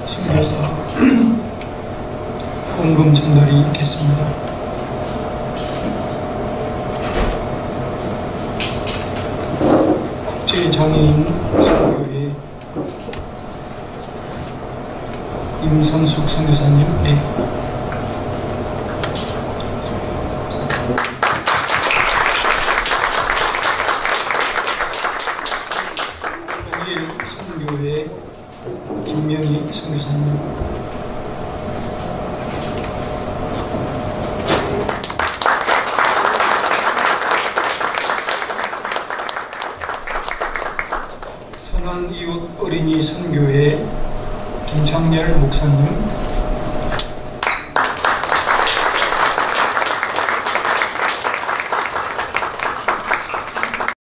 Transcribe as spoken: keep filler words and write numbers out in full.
선교사 후원금 전달이 있겠습니다. 국제장애인 선교회 임선숙 선교사님, 네. 동일 선교회 김명희 선교사님, 선한 이웃 어린이 선교회 김창렬 목사님,